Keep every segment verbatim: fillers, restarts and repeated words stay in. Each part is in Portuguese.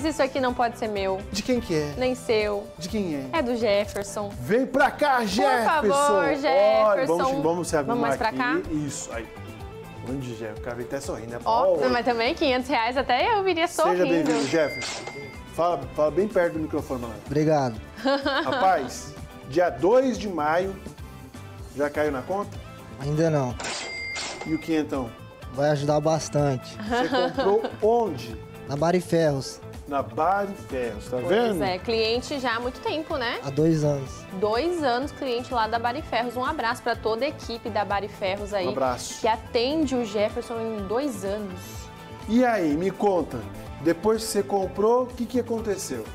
Isso aqui não pode ser meu. De quem que é? Nem seu. De quem é? É do Jefferson. Vem pra cá, Jefferson! Por favor, Jefferson. Olha, vamos, vamos se arrumar Vamos mais pra aqui. cá? Isso, aí. Onde, Jefferson? O cara vem até sorrindo, né? Ó, Oh, mas também quinhentos reais até eu viria sorrindo. Seja bem-vindo, Jefferson. Fala, fala bem perto do microfone, mano. Obrigado. Rapaz, dia dois de maio, já caiu na conta? Ainda não. E o quinhentão? Vai ajudar bastante. Você comprou onde? Na Bariferros, Na Bar e Ferros, tá Pois vendo? é, cliente já há muito tempo, né? há dois anos. Dois anos cliente lá da Bariferros. Um abraço para toda a equipe da Bariferros aí. Um abraço. Que atende o Jefferson em dois anos. E aí, me conta, depois que você comprou, o que, que aconteceu?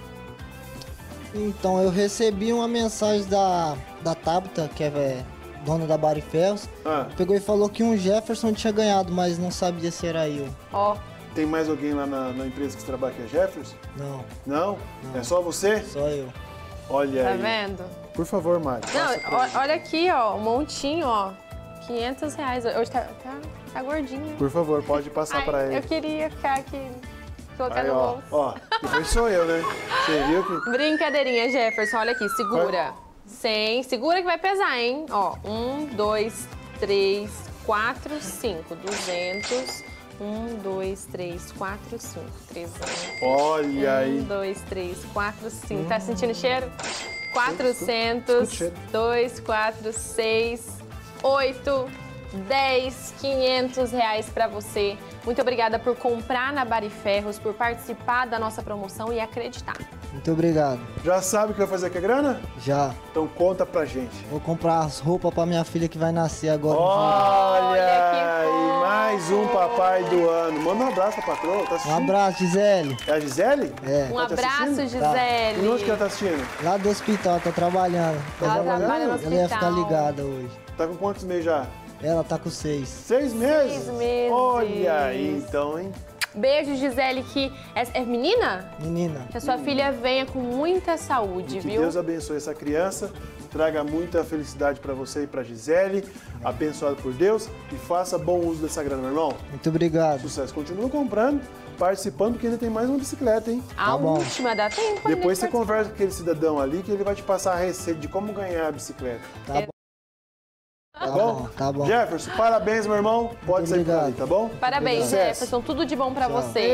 Então, eu recebi uma mensagem da, da Tabata, que é dona da Bariferros. Ah, Pegou e falou que um Jefferson tinha ganhado, mas não sabia se era eu. Ó, tem mais alguém lá na, na empresa que você trabalha que é Jefferson? Não, Não? É só você? só eu. Olha tá aí. vendo? Por favor, Mari. passa pra Não, gente. ó, olha aqui, ó, um montinho, ó. quinhentos reais. Hoje tá, tá, tá gordinho. Por favor, pode passar Ai, pra ele. eu queria ficar aqui, colocar Aí, no ó, bolso. ó, depois sou eu, né? Você viu que... Brincadeirinha, Jefferson, olha aqui, segura. cem, segura que vai pesar, hein? Ó, um, dois, três, quatro, cinco, duzentos. Um, dois, três, quatro, cinco, trezentos. Olha Um, aí. dois, três, quatro, cinco. Tá sentindo o cheiro? Escuta o quatrocentos, cheiro. dois, quatro, seis, oito, dez, quinhentos reais pra você. Muito obrigada por comprar na Bariferros, por participar da nossa promoção e acreditar. Muito obrigado. Já sabe o que vai fazer com a grana? Já. Então conta pra gente. Vou comprar as roupas pra minha filha que vai nascer agora. Olha Olha que aí, mais um papai do ano. Manda um abraço pra patroa, tá Um assistindo? abraço, Gisele. É a Gisele? É. Um Tá te abraço, assistindo? Gisele. E onde que ela tá assistindo? Lá do hospital, tá trabalhando. Ela Tá trabalha no trabalhando? Ela ia ficar hospital. ligada hoje. Tá com quantos meses já? Ela tá com seis. Seis meses? Seis meses. Olha aí, então, hein? Beijo, Gisele, que é, é menina? Menina, Que a sua filha venha com muita saúde, Que viu? Deus abençoe essa criança, traga muita felicidade pra você e pra Gisele, abençoado por Deus, e faça bom uso dessa grana, meu irmão. muito obrigado. Sucesso. Continua comprando, participando, porque ainda tem mais uma bicicleta, hein? A bom. última dá tempo. ainda Depois de você conversa com aquele cidadão ali, que ele vai te passar a receita de como ganhar a bicicleta. Tá bom. Tá Tá bom? bom, tá bom. Jefferson, parabéns, meu irmão. Pode sair por obrigado. ali, tá bom? Parabéns, Sucesso. Jefferson. Tudo de bom pra Tchau. você.